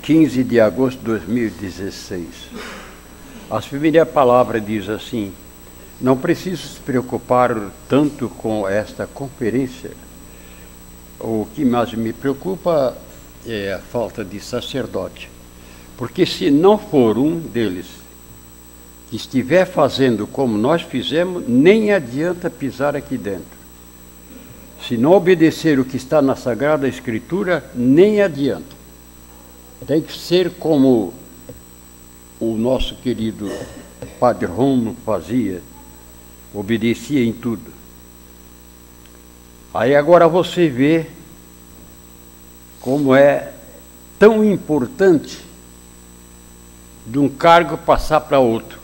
15 de agosto de 2016. A primeira palavra diz assim: não preciso se preocupar tanto com esta conferência. O que mais me preocupa é a falta de sacerdote. Porque se não for um deles que estiver fazendo como nós fizemos, nem adianta pisar aqui dentro. Se não obedecer o que está na Sagrada Escritura, nem adianta. Tem que ser como o nosso querido Padre Romo fazia, obedecia em tudo. Aí agora você vê como é tão importante de um cargo passar para outro.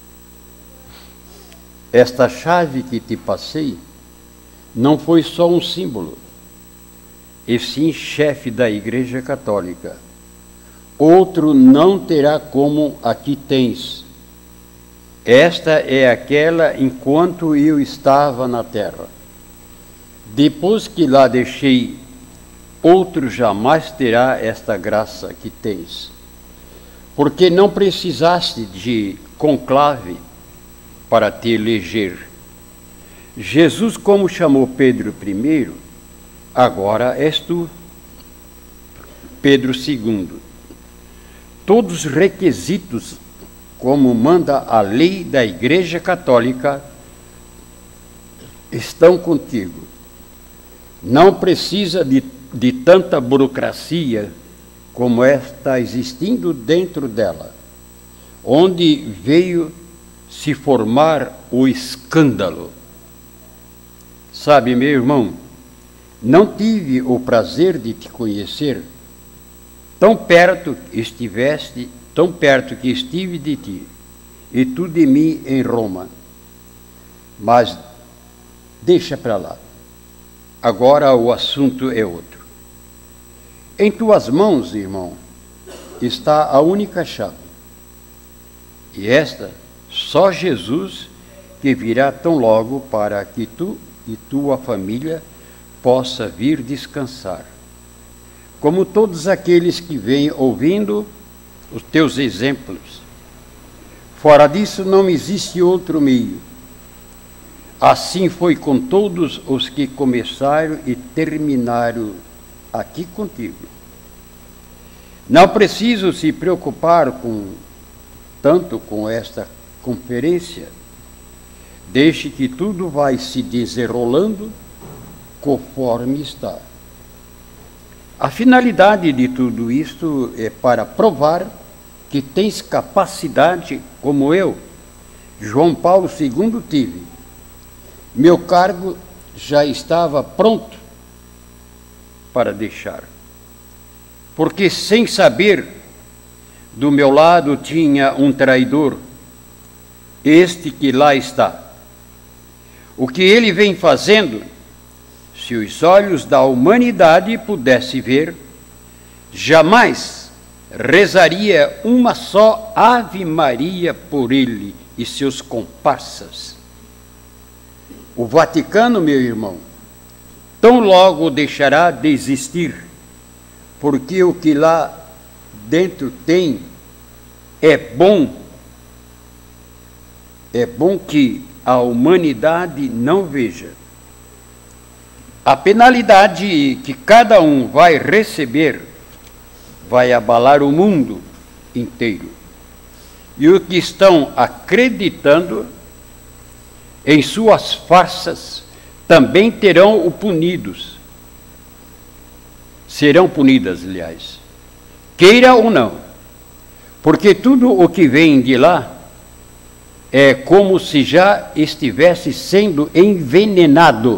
Esta chave que te passei não foi só um símbolo, e sim chefe da Igreja Católica. Outro não terá como aqui tens. Esta é aquela enquanto eu estava na terra. Depois que lá deixei, outro jamais terá esta graça que tens. Porque não precisaste de conclave para te eleger. Jesus, como chamou Pedro I, agora és tu, Pedro II. Todos os requisitos, como manda a lei da Igreja Católica, estão contigo. Não precisa de tanta burocracia como está existindo dentro dela, onde veio se formar o escândalo. Sabe, meu irmão, não tive o prazer de te conhecer, tão perto que estive de ti, e tu de mim em Roma. Mas deixa para lá. Agora o assunto é outro. Em tuas mãos, irmão, está a única chave. E esta, só Jesus que virá tão logo para que tu e tua família possa vir descansar. Como todos aqueles que vêm ouvindo os teus exemplos. Fora disso não existe outro meio. Assim foi com todos os que começaram e terminaram aqui contigo. Não preciso se preocupar tanto com esta conferência. Deixe que tudo vai se desenrolando conforme está. A finalidade de tudo isto é para provar que tens capacidade como eu, João Paulo II, tive. Meu cargo já estava pronto para deixar. Porque sem saber, do meu lado tinha um traidor, este que lá está. O que ele vem fazendo, se os olhos da humanidade pudessem ver, jamais rezaria uma só Ave Maria por ele e seus comparsas. O Vaticano, meu irmão, tão logo deixará de existir, porque o que lá dentro tem é bom que a humanidade não veja. A penalidade que cada um vai receber vai abalar o mundo inteiro. E os que estão acreditando em suas farsas também terão o punidos. Serão punidas, aliás, queira ou não, porque tudo o que vem de lá é como se já estivesse sendo envenenado,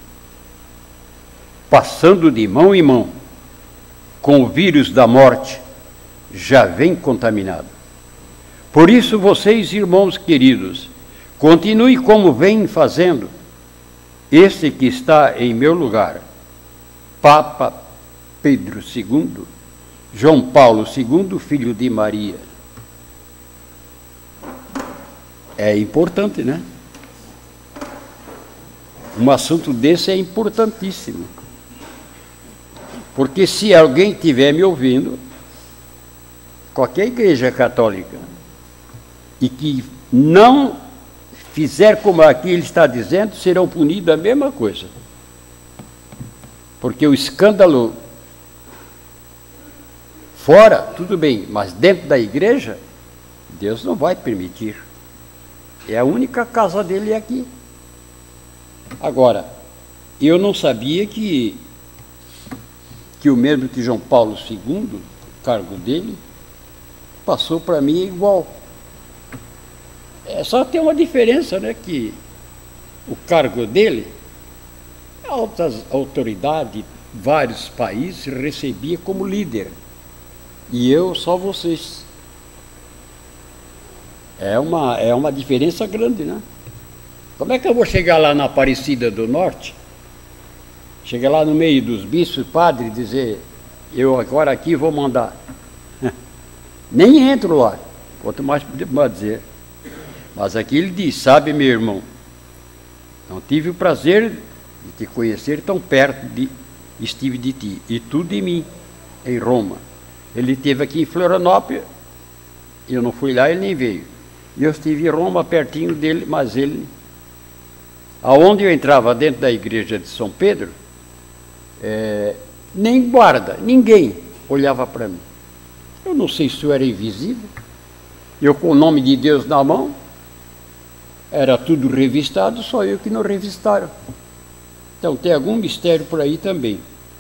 passando de mão em mão, com o vírus da morte, já vem contaminado. Por isso, vocês, irmãos queridos, continuem como vêm fazendo. Este que está em meu lugar, Papa Pedro II, João Paulo II, filho de Maria. É importante, né? Um assunto desse é importantíssimo. Porque se alguém estiver me ouvindo, qualquer igreja católica, e que não fizer como aqui ele está dizendo, serão punidos a mesma coisa. Porque o escândalo fora, tudo bem, mas dentro da igreja, Deus não vai permitir. É a única casa dele aqui. Agora, eu não sabia que o mesmo que João Paulo II, o cargo dele, passou para mim igual. É só ter uma diferença, né, que o cargo dele, altas autoridades, vários países, recebia como líder. E eu só vocês. É uma diferença grande, né? Como é que eu vou chegar lá na Aparecida do Norte, chegar lá no meio dos bispos, padre, e dizer, eu agora aqui vou mandar? Nem entro lá, quanto mais podemos dizer. Mas aqui ele diz, sabe, meu irmão, não tive o prazer de te conhecer tão perto, estive de ti, e tu de mim, em Roma. Ele esteve aqui em Florianópolis, eu não fui lá, ele nem veio. E eu estive em Roma, pertinho dele, mas ele... Aonde eu entrava dentro da igreja de São Pedro, nem guarda, ninguém olhava para mim. Eu não sei se eu era invisível, eu com o nome de Deus na mão, era tudo revistado, só eu que não revistaram. Então tem algum mistério por aí também.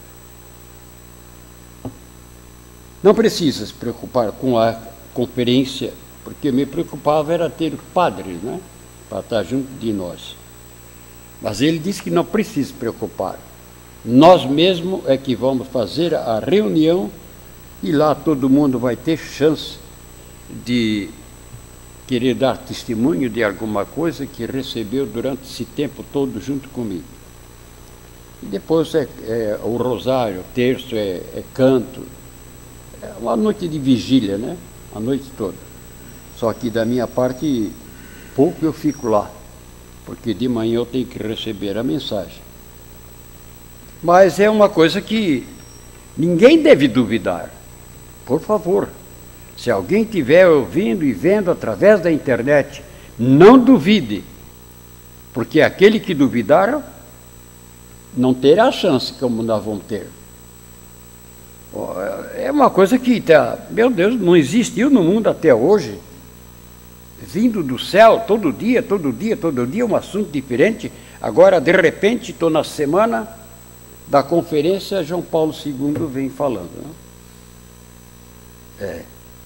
Não precisa se preocupar com a conferência, porque me preocupava era ter padres, né, para estar junto de nós. Mas ele disse que não precisa se preocupar. Nós mesmos é que vamos fazer a reunião e lá todo mundo vai ter chance de querer dar testemunho de alguma coisa que recebeu durante esse tempo todo junto comigo. E depois o rosário, o terço, é canto. É uma noite de vigília, né? A noite toda. Só que da minha parte, pouco eu fico lá, porque de manhã eu tenho que receber a mensagem. Mas é uma coisa que ninguém deve duvidar. Por favor, se alguém estiver ouvindo e vendo através da internet, não duvide, porque aquele que duvidar não terá chance como nós vamos ter. É uma coisa que, meu Deus, não existiu no mundo até hoje. Vindo do céu, todo dia, um assunto diferente. Agora, de repente, estou na semana da conferência, João Paulo II vem falando. Né?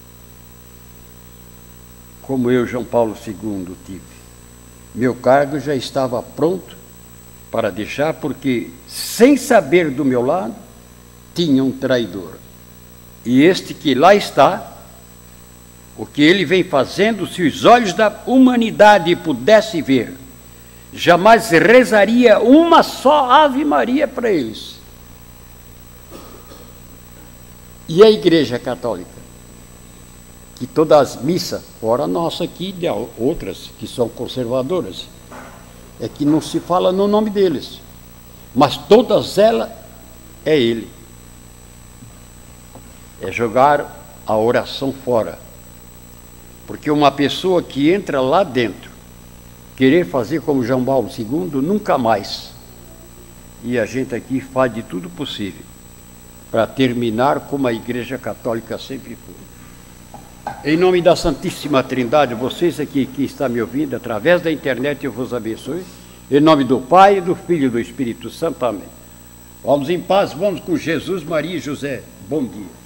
Como eu, João Paulo II, tive. Meu cargo já estava pronto para deixar, porque, sem saber do meu lado, tinha um traidor. E este que lá está, o que ele vem fazendo, se os olhos da humanidade pudessem ver, jamais rezaria uma só Ave Maria para eles. E a Igreja Católica, que todas as missas, fora a nossa aqui, de outras que são conservadoras, é que não se fala no nome deles, mas todas elas é ele. É jogar a oração fora. Porque uma pessoa que entra lá dentro, querer fazer como João Paulo II, nunca mais. E a gente aqui faz de tudo possível para terminar como a Igreja Católica sempre foi. Em nome da Santíssima Trindade, vocês aqui que estão me ouvindo, através da internet, eu vos abençoe. Em nome do Pai, do Filho e do Espírito Santo. Amém. Vamos em paz, vamos com Jesus, Maria e José. Bom dia.